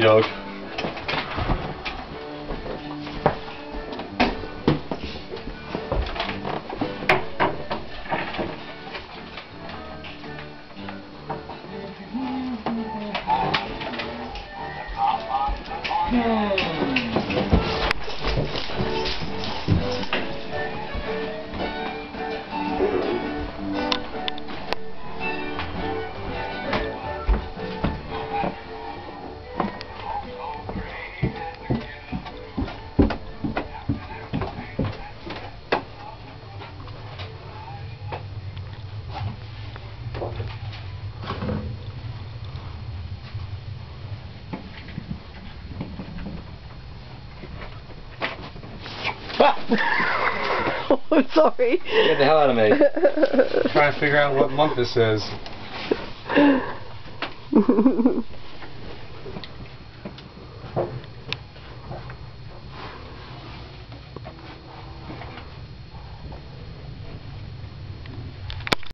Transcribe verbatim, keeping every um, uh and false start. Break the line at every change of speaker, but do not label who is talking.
joke.
Oh, I'm sorry.
Get the hell out of me. I'm trying to figure out what month this is.